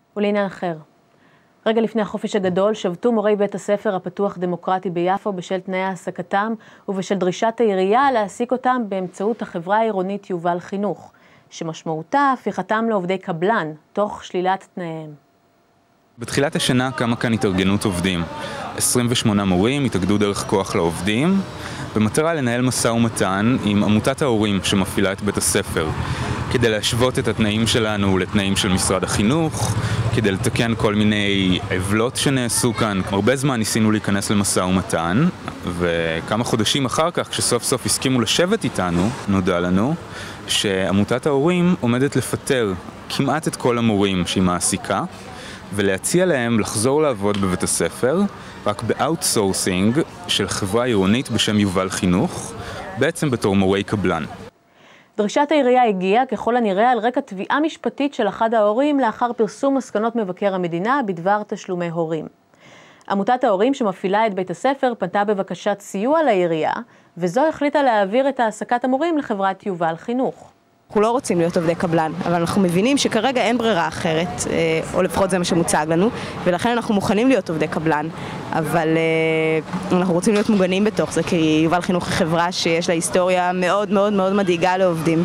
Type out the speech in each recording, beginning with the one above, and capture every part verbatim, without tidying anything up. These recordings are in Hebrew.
ולעניין אחר. רגע לפני החופש הגדול שבתו מורי בית הספר הפתוח דמוקרטי ביפו בשל תנאי העסקתם ובשל דרישת העירייה להעסיק אותם באמצעות החברה העירונית יובל חינוך, שמשמעותה הפיכתם לעובדי קבלן, תוך שלילת תנאיהם. בתחילת השנה קמה כאן התארגנות עובדים. עשרים ושמונה מורים התאגדו דרך כוח לעובדים, במטרה לנהל משא ומתן עם עמותת ההורים שמפעילה את בית הספר, כדי להשוות את התנאים שלנו לתנאים של משרד החינוך, כדי לתקן כל מיני עוולות שנעשו כאן. הרבה זמן ניסינו להיכנס למשא ומתן, וכמה חודשים אחר כך, כשסוף סוף הסכימו לשבת איתנו, נודע לנו שעמותת ההורים עומדת לפטר כמעט את כל המורים שהיא מעסיקה, ולהציע להם לחזור לעבוד בבית הספר, רק באוטסורסינג של חברה עירונית בשם יובל חינוך, בעצם בתור מורי קבלן. דרישת העירייה הגיעה ככל הנראה על רקע תביעה משפטית של אחד ההורים לאחר פרסום מסקנות מבקר המדינה בדבר תשלומי הורים. עמותת ההורים שמפעילה את בית הספר פנתה בבקשת סיוע לעירייה, וזו החליטה להעביר את העסקת המורים לחברת יובל חינוך. אנחנו לא רוצים להיות עובדי קבלן, אבל אנחנו מבינים שכרגע אין ברירה אחרת, או לפחות זה מה שמוצג לנו, ולכן אנחנו מוכנים להיות עובדי קבלן, אבל אנחנו רוצים להיות מוגנים בתוך זה, כי יובל חינוך היא חברה שיש לה היסטוריה מאוד מאוד מאוד מדאיגה לעובדים,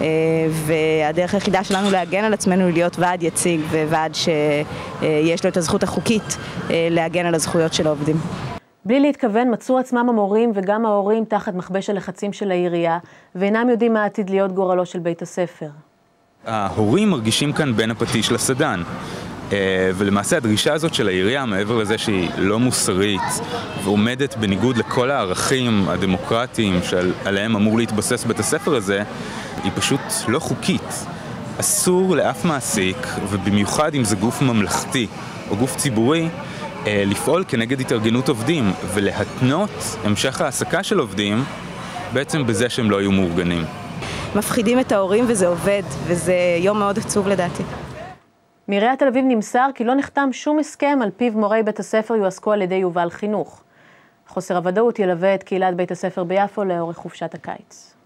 והדרך היחידה שלנו להגן על עצמנו היא להיות ועד יציג, וועד שיש לו את הזכות החוקית להגן על הזכויות של העובדים. בלי להתכוון, מצאו עצמם המורים וגם ההורים תחת מכבש הלחצים של העירייה, ואינם יודעים מה עתיד להיות גורלו של בית הספר. ההורים מרגישים כאן בין הפטיש לסדן, ולמעשה הדרישה הזאת של העירייה, מעבר לזה שהיא לא מוסרית ועומדת בניגוד לכל הערכים הדמוקרטיים שעליהם אמור להתבסס בית הספר הזה, היא פשוט לא חוקית. אסור לאף מעסיק, ובמיוחד אם זה גוף ממלכתי או גוף ציבורי, לפעול כנגד התארגנות עובדים ולהתנות המשך העסקה של עובדים בעצם בזה שהם לא יהיו מאורגנים. מפחידים את ההורים וזה עובד, וזה יום מאוד עצוב לדעתי. מעיריית תל אביב נמסר כי לא נחתם שום הסכם על פיו מורי בית הספר יועסקו על ידי יובל חינוך. חוסר הוודאות ילווה את קהילת בית הספר ביפו לאורך חופשת הקיץ.